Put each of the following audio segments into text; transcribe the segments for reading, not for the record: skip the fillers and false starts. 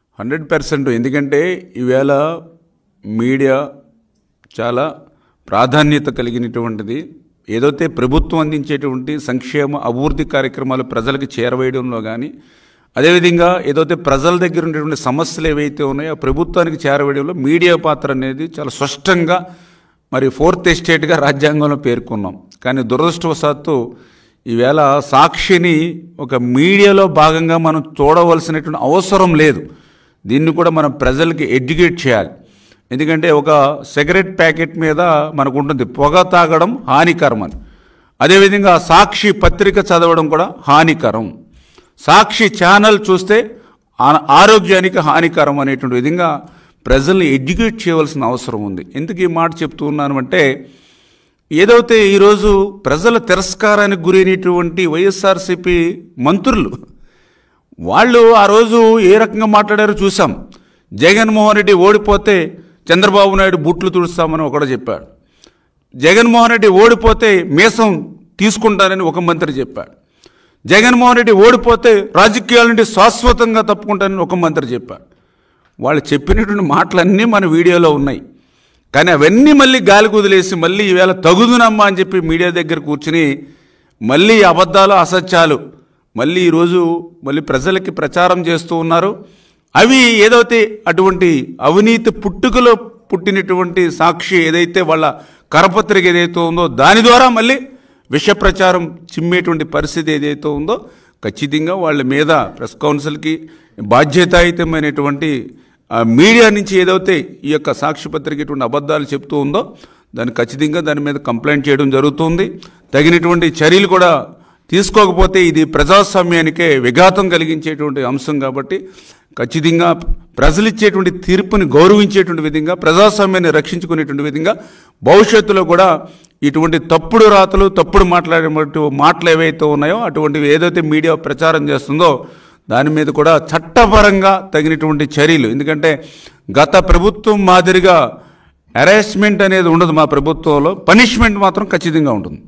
100%. ఎందుకంటే ఈవేళ మీడియా చాలా ప్రాధాన్యత కలిగినటువంటిది. ఏదైతే ప్రభుత్వం అందించేటువంటి సంక్షేమ అభివృద్ధి కార్యక్రమాలు ప్రజలకు చేరవేయడంలో కానీ, అదేవిధంగా ఏదైతే ప్రజల దగ్గర ఉండేటువంటి సమస్యలు ఏవైతే ఉన్నాయో ప్రభుత్వానికి చేరవేయడంలో మీడియా పాత్ర అనేది చాలా స్పష్టంగా మరి 4th ఎస్టేట్గా రాజ్యాంగంలో పేర్కొన్నాం. కానీ దురదృష్టవశాత్తు ఈవేళ సాక్షిని ఒక మీడియాలో భాగంగా మనం చూడవలసినటువంటి అవసరం లేదు. దీన్ని కూడా మనం ప్రజలకి ఎడ్యుకేట్ చేయాలి. ఎందుకంటే ఒక సిగరెట్ ప్యాకెట్ మీద మనకు ఉంటుంది పొగ తాగడం హానికరం అని. అదేవిధంగా సాక్షి పత్రిక చదవడం కూడా హానికరం, సాక్షి ఛానల్ చూస్తే ఆరోగ్యానికి హానికరం అనేటువంటి విధంగా ప్రజల్ని ఎడ్యుకేట్ చేయవలసిన అవసరం ఉంది. ఎందుకు ఈ మాట చెప్తూ ఉన్నాను అంటే, ఏదైతే ఈరోజు ప్రజల తిరస్కారానికి గురైనటువంటి వైఎస్ఆర్సీపీ మంత్రులు వాళ్ళు ఆ రోజు ఏ రకంగా మాట్లాడారో చూసాం. జగన్మోహన్ రెడ్డి ఓడిపోతే చంద్రబాబు నాయుడు బుట్లు తుడుస్తామని ఒకడు చెప్పాడు. జగన్మోహన్ రెడ్డి ఓడిపోతే మీసం తీసుకుంటానని ఒక మంత్రి చెప్పాడు. జగన్మోహన్ రెడ్డి ఓడిపోతే రాజకీయాల నుండి శాశ్వతంగా తప్పుకుంటానని ఒక మంత్రి చెప్పాడు. వాళ్ళు చెప్పినటువంటి మాటలన్నీ మన వీడియోలో ఉన్నాయి. కానీ అవన్నీ మళ్ళీ గాలి కుదిలేసి మళ్ళీ ఈవేళ తగుదునమ్మా అని చెప్పి మీడియా దగ్గర కూర్చుని మళ్ళీ అబద్ధాలు అసత్యాలు మళ్ళీ ఈరోజు మళ్ళీ ప్రజలకి ప్రచారం చేస్తూ ఉన్నారు. అవి ఏదైతే అటువంటి అవినీతి పుట్టుకలో పుట్టినటువంటి సాక్షి ఏదైతే వాళ్ళ కరపత్రిక ఏదైతే ఉందో దాని ద్వారా మళ్ళీ విష ప్రచారం చిమ్మేటువంటి పరిస్థితి ఏదైతే ఉందో ఖచ్చితంగా వాళ్ళ మీద ప్రెస్ కౌన్సిల్కి బాధ్యతాయుతమైనటువంటి మీడియా నుంచి ఏదైతే ఈ యొక్క సాక్షి పత్రిక ఇటువంటి అబద్ధాలు చెప్తూ ఉందో దాన్ని ఖచ్చితంగా దాని మీద కంప్లైంట్ చేయడం జరుగుతుంది. తగినటువంటి చర్యలు కూడా తీసుకోకపోతే ఇది ప్రజాస్వామ్యానికే విఘాతం కలిగించేటువంటి అంశం. కాబట్టి ఖచ్చితంగా ప్రజలు ఇచ్చేటువంటి తీర్పుని గౌరవించేటువంటి విధంగా ప్రజాస్వామ్యాన్ని రక్షించుకునేటువంటి విధంగా భవిష్యత్తులో కూడా ఇటువంటి తప్పుడు రాతలు తప్పుడు మాటలు ఏవైతే ఉన్నాయో అటువంటివి ఏదైతే మీడియా ప్రచారం చేస్తుందో దాని మీద కూడా చట్టపరంగా తగినటువంటి చర్యలు. ఎందుకంటే గత ప్రభుత్వం మాదిరిగా హెరాస్మెంట్ అనేది ఉండదు. మా ప్రభుత్వంలో పనిష్మెంట్ మాత్రం ఖచ్చితంగా ఉంటుంది.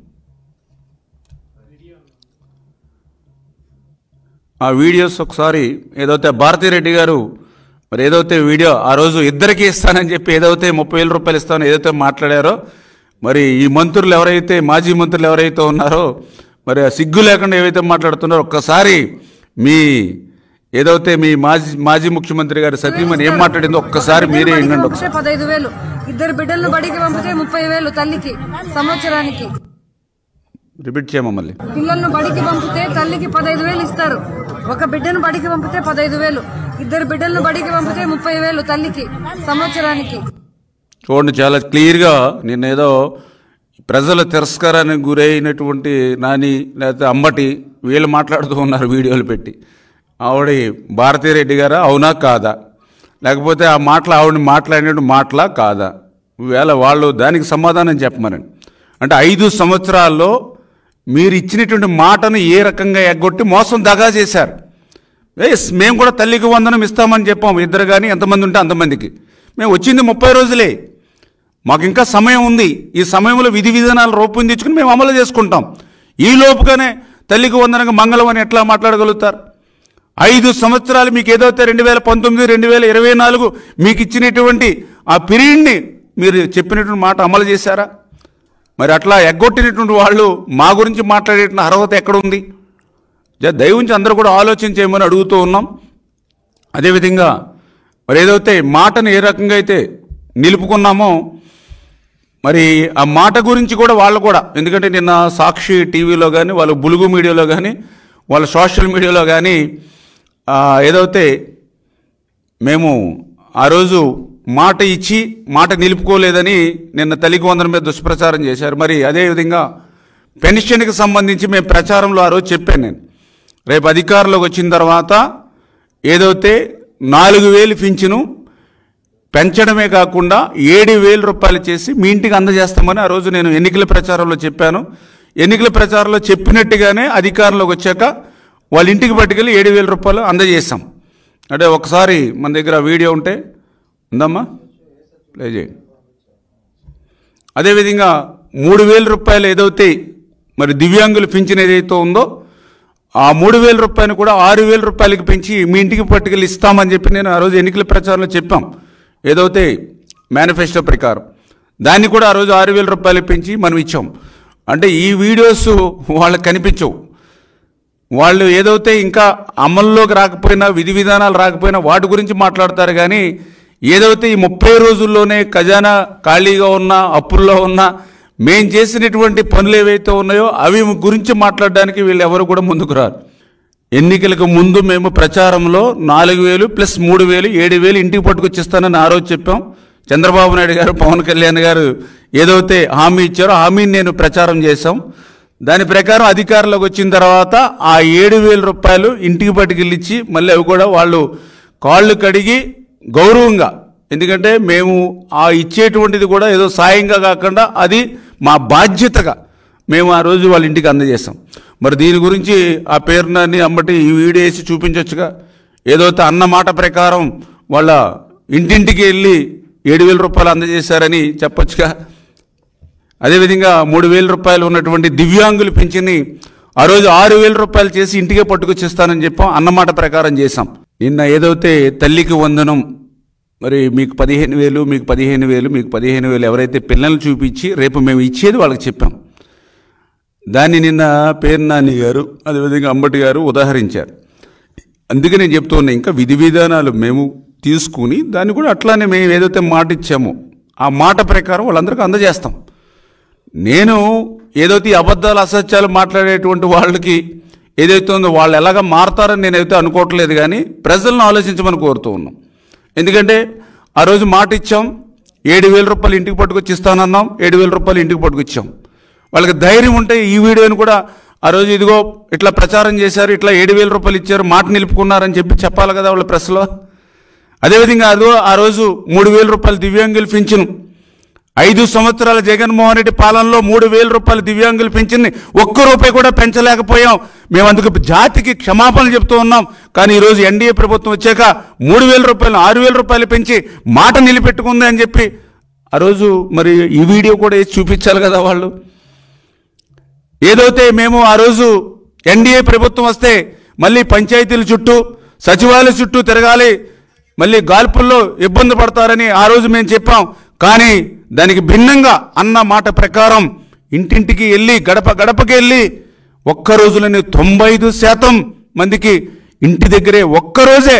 ఆ వీడియోస్ ఒకసారి ఏదైతే భారతిరెడ్డి గారు మరి ఏదైతే వీడియో ఆ రోజు ఇద్దరికీ ఇస్తానని చెప్పి ఏదైతే 30,000 రూపాయలు ఇస్తానో ఏదైతే మాట్లాడారో మరి ఈ మంత్రులు ఎవరైతే మాజీ మంత్రులు ఎవరైతే ఉన్నారో మరి సిగ్గు లేకుండా ఏవైతే మాట్లాడుతున్నారో ఒక్కసారి మీ ఏదైతే మీ మాజీ ముఖ్యమంత్రి గారు సతీమణి ఏం మాట్లాడిందో ఒక్కసారి మీరే వినండి. 15,000 ఇద్దరు బిడ్డలను బడికి పంపితే 30,000 తల్లికి సంవత్సరానికి. రిపీట్ చేయమా మళ్ళీ. పిల్లలను బడికి పంపితే తల్లికి 15,000 ఇస్తారు. ఒక బిడ్డను బడికి పంపితే 15,000, ఇద్దరు బిడ్డలను బడికి పంపితే 30,000 తల్లికి సంవత్సరానికి. చూడండి చాలా క్లియర్గా నిన్నేదో ప్రజల తిరస్కారానికి గురైనటువంటి నాని లేకపోతే అంబటి వీళ్ళు మాట్లాడుతూ ఉన్నారు వీడియోలు పెట్టి. ఆవిడ భారతిరెడ్డి గారా అవునా కాదా, లేకపోతే ఆ మాటలు ఆవిడని మాట్లాడినట్టు మాటలా కాదా, ఈవేళ వాళ్ళు దానికి సమాధానం చెప్పమనండి. అంటే 5 సంవత్సరాల్లో మీరు ఇచ్చినటువంటి మాటను ఏ రకంగా ఎగ్గొట్టి మోసం దగా చేశారు. మేము కూడా తల్లికి వందనం ఇస్తామని చెప్పాము, ఇద్దరు కానీ ఎంతమంది ఉంటే అంతమందికి. మేము వచ్చింది 30 రోజులే, మాకు ఇంకా సమయం ఉంది. ఈ సమయంలో విధి విధానాలు రూపొందించుకుని మేము అమలు చేసుకుంటాం. ఈ లోపుగానే తల్లికి వందనంగా మంగళం అని ఎట్లా మాట్లాడగలుగుతారు? 5 సంవత్సరాలు మీకు ఏదైతే 2019, 2024 మీకు ఇచ్చినటువంటి ఆ పీరియడ్ని మీరు చెప్పినటువంటి మాట అమలు చేశారా? మరి అట్లా ఎగ్గొట్టినటువంటి వాళ్ళు మా గురించి మాట్లాడేటువంటి అర్హత ఎక్కడుంది? దయవుంచి అందరూ కూడా ఆలోచించేయమని అడుగుతూ ఉన్నాం. అదేవిధంగా మరి ఏదైతే మాటను ఏ రకంగా అయితే నిలుపుకున్నామో మరి ఆ మాట గురించి కూడా వాళ్ళు కూడా, ఎందుకంటే నిన్న సాక్షి టీవీలో కానీ వాళ్ళు బులుగు మీడియాలో కానీ వాళ్ళ సోషల్ మీడియాలో కానీ ఏదైతే మేము ఆ రోజు మాట ఇచ్చి మాట నిలుపుకోలేదని నిన్న తల్లికి వందనం మీద దుష్ప్రచారం చేశారు. మరి అదేవిధంగా పెన్షన్కి సంబంధించి మేము ప్రచారంలో ఆ రోజు చెప్పాను నేను, రేపు అధికారంలోకి వచ్చిన తర్వాత ఏదైతే 4,000 పింఛను పెంచడమే కాకుండా 7,000 రూపాయలు చేసి మీ ఇంటికి అందజేస్తామని ఆ రోజు నేను ఎన్నికల ప్రచారంలో చెప్పాను. ఎన్నికల ప్రచారంలో చెప్పినట్టుగానే అధికారంలోకి వచ్చాక వాళ్ళ ఇంటికి పట్టుకెళ్ళి 7,000 రూపాయలు అందజేస్తాం. అంటే ఒకసారి మన దగ్గర వీడియో ఉంటే ఉందమ్మా ప్లే చేయండి. అదేవిధంగా 3,000 రూపాయలు ఏదైతే మరి దివ్యాంగులు పింఛన్ ఏదైతే ఉందో ఆ 3,000 రూపాయలు కూడా 6,000 రూపాయలకి పెంచి మీ ఇంటికి పట్టుకెళ్ళి ఇస్తామని చెప్పి నేను ఆ రోజు ఎన్నికల ప్రచారంలో చెప్పాం. ఏదైతే మేనిఫెస్టో ప్రకారం దాన్ని కూడా ఆ రోజు 6,000 రూపాయలు పెంచి మనం ఇచ్చాం. అంటే ఈ వీడియోస్ వాళ్ళకి కనిపించవు. వాళ్ళు ఏదైతే ఇంకా అమల్లోకి రాకపోయినా, విధి విధానాలు రాకపోయినా వాటి గురించి మాట్లాడతారు. కానీ ఏదైతే ఈ 30 రోజుల్లోనే ఖజానా ఖాళీగా ఉన్నా, అప్పుల్లో ఉన్నా, మేం చేసినటువంటి పనులు ఏవైతే ఉన్నాయో అవి గురించి మాట్లాడడానికి వీళ్ళు ఎవరు కూడా ముందుకు రారు. ఎన్నికలకు ముందు మేము ప్రచారంలో 4,000 ప్లస్ 3,000 7,000 ఇంటికి పట్టుకొచ్చిస్తానని ఆ రోజు చెప్పాం. చంద్రబాబు నాయుడు గారు, పవన్ కళ్యాణ్ గారు ఏదైతే హామీ ఇచ్చారో హామీని నేను ప్రచారం చేశాం. దాని ప్రకారం అధికారంలోకి వచ్చిన తర్వాత ఆ 7,000 రూపాయలు ఇంటికి పట్టుకెళ్ళిచ్చి మళ్ళీ అవి కూడా వాళ్ళు కాళ్ళు కడిగి గౌరవంగా, ఎందుకంటే మేము ఆ ఇచ్చేటువంటిది కూడా ఏదో సాయంగా కాకుండా అది మా బాధ్యతగా మేము ఆ రోజు వాళ్ళ ఇంటికి అందజేస్తాం. మరి దీని గురించి ఆ పేరుని అమ్మటి ఈ వీడియో వేసి చూపించవచ్చుగా. ఏదైతే అన్న మాట ప్రకారం వాళ్ళ ఇంటింటికి వెళ్ళి 7,000 రూపాయలు అందజేశారని చెప్పొచ్చుగా. అదేవిధంగా 3,000 రూపాయలు ఉన్నటువంటి దివ్యాంగులు పింఛన్ని ఆ రోజు 6,000 రూపాయలు చేసి ఇంటికే పట్టుకొచ్చిస్తానని చెప్పాం. అన్నమాట ప్రకారం చేశాం. నిన్న ఏదైతే తల్లికి వందనం, మరి మీకు 15,000 మీకు 15,000 మీకు 15,000 ఎవరైతే పిల్లల్ని చూపించి రేపు మేము ఇచ్చేది వాళ్ళకి చెప్పాం. దాన్ని నిన్న పేరు నాని గారు, అదేవిధంగా అంబటి గారు ఉదాహరించారు. అందుకే నేను చెప్తూ ఉన్నా, ఇంకా విధి విధానాలు మేము తీసుకుని దాన్ని కూడా అట్లానే మేము ఏదైతే మాట ఇచ్చామో ఆ మాట ప్రకారం వాళ్ళందరికీ అందజేస్తాం. నేను ఏదైతే అబద్ధాలు అసత్యాలు మాట్లాడేటువంటి వాళ్ళకి ఏదైతే ఉందో వాళ్ళు ఎలాగ మారతారని నేనైతే అనుకోవట్లేదు. కానీ ప్రజలను ఆలోచించమని కోరుతూ ఉన్నాం. ఎందుకంటే ఆ రోజు మాట ఇచ్చాం, 7,000 రూపాయలు ఇంటికి పట్టుకొచ్చి ఇస్తానన్నాం, 7,000 రూపాయలు ఇంటికి పట్టుకొచ్చాం. వాళ్ళకి ధైర్యం ఉంటే ఈ వీడియోని కూడా ఆ రోజు ఇదిగో ఇట్లా ప్రచారం చేశారు, ఇట్లా 7,000 రూపాయలు ఇచ్చారు, మాట నిలుపుకున్నారని చెప్పి చెప్పాలి కదా వాళ్ళ ప్రెస్లో. అదేవిధంగా అదో ఆ రోజు 3,000 రూపాయలు దివ్యాంగులు పింఛను, 5 సంవత్సరాల జగన్మోహన్ రెడ్డి పాలనలో 3,000 రూపాయలు దివ్యాంగులు పింఛన్ని ఒక్క రూపాయి కూడా పెంచలేకపోయాం. మేము అందుకు జాతికి క్షమాపణలు చెప్తూ ఉన్నాం. కానీ ఈరోజు ఎన్డీఏ ప్రభుత్వం వచ్చాక 3,000 రూపాయలు 6,000 రూపాయలు పెంచి మాట నిలబెట్టుకుంది అని చెప్పి ఆ రోజు మరి ఈ వీడియో కూడా వేసి చూపించాలి కదా వాళ్ళు. ఏదైతే మేము ఆ రోజు ఎన్డీఏ ప్రభుత్వం వస్తే మళ్ళీ పంచాయతీల చుట్టూ, సచివాలయ చుట్టూ తిరగాలి, మళ్ళీ గాల్పుల్లో ఇబ్బంది పడతారని ఆ రోజు మేము చెప్పాం. కానీ దానికి భిన్నంగా అన్న మాట ప్రకారం ఇంటింటికి వెళ్ళి, గడప గడపకి వెళ్ళి ఒక్కరోజులోనే 95% మందికి ఇంటి దగ్గరే ఒక్కరోజే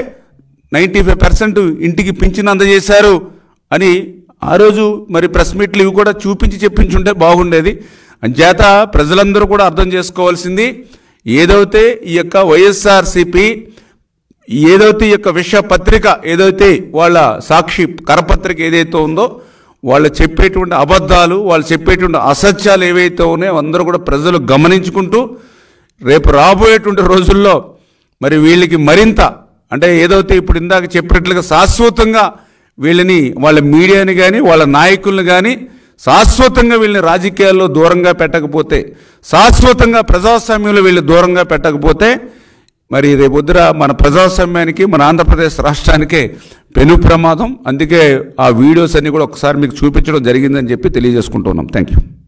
95% ఇంటికి పింఛను అందజేశారు అని ఆ రోజు మరి ప్రెస్ మీట్లు ఇవి కూడా చూపించి చెప్పించుంటే బాగుండేది. అంచేత ప్రజలందరూ కూడా అర్థం చేసుకోవాల్సింది, ఏదైతే ఈ యొక్క వైఎస్ఆర్సీపీ ఏదైతే ఈ యొక్క విష పత్రిక ఏదైతే వాళ్ళ సాక్షి కరపత్రిక ఏదైతే ఉందో వాళ్ళు చెప్పేటువంటి అబద్ధాలు, వాళ్ళు చెప్పేటువంటి అసత్యాలు ఏవైతే ఉన్నాయో అందరూ కూడా ప్రజలు గమనించుకుంటూ రేపు రాబోయేటువంటి రోజుల్లో మరి వీళ్ళకి మరింత అంటే ఏదైతే ఇప్పుడు ఇందాక చెప్పినట్లుగా శాశ్వతంగా వీళ్ళని, వాళ్ళ మీడియాని కానీ వాళ్ళ నాయకులను కానీ శాశ్వతంగా వీళ్ళని రాజకీయాల్లో దూరంగా పెట్టకపోతే, శాశ్వతంగా ప్రజాస్వామ్యంలో వీళ్ళు దూరంగా పెట్టకపోతే మరి రేపొద్దున మన ప్రజాస్వామ్యానికి, మన ఆంధ్రప్రదేశ్ రాష్ట్రానికే పెను ప్రమాదం. అందుకే ఆ వీడియోస్ అన్ని కూడా ఒకసారి మీకు చూపించడం జరిగిందని చెప్పి తెలియజేసుకుంటున్నాం. Thank you.